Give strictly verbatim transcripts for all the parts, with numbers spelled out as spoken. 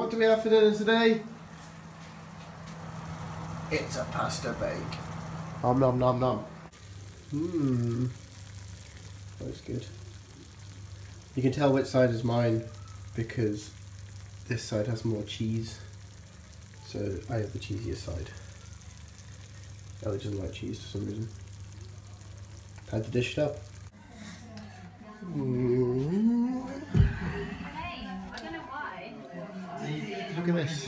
what do we have for dinner today? It's a pasta bake. Nom nom nom nom. Mmm. That's good. You can tell which side is mine because this side has more cheese. So I have the cheesier side. Ellie doesn't like cheese for some reason. Time to dish it up. Mm. I don't know why. Look at this.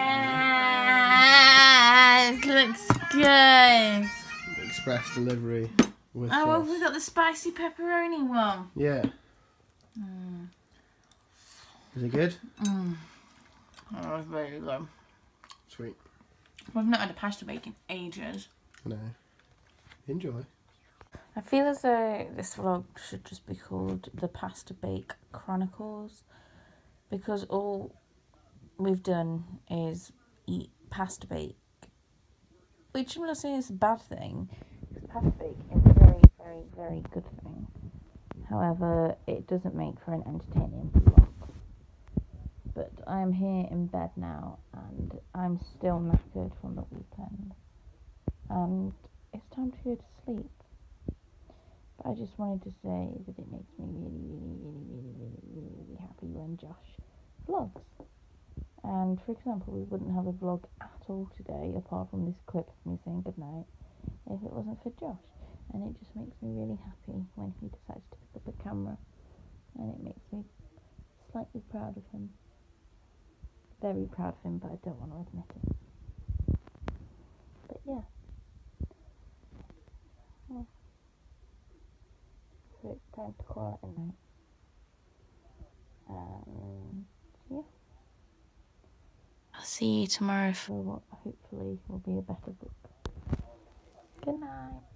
Yes, looks good. Express delivery with Oh, well, sauce. we got the spicy pepperoni one. Yeah. Mm. Is it good? Mm. That was very good. Sweet. We've not had a pasta bake in ages. No. Enjoy. I feel as though this vlog should just be called the Pasta Bake Chronicles, because all we've done is eat pasta bake, which I'm not saying is a bad thing, because pasta bake is a very, very, very good thing. However, it doesn't make for an entertaining vlog. But I'm here in bed now, and I'm still knackered from the weekend, and it's time to go to sleep. But I just wanted to say that it makes me really, really, really, really, really, really, really happy when Josh vlogs. And for example, we wouldn't have a vlog at all today, apart from this clip of me saying goodnight, if it wasn't for Josh. And it just makes me really happy when he decides to pick up a camera, and it makes me slightly proud of him. Very proud of him, but I don't want to admit it. But yeah. Well, so it's time to call it a night. Um, yeah. I'll see you tomorrow for what hopefully will be a better book. Good night.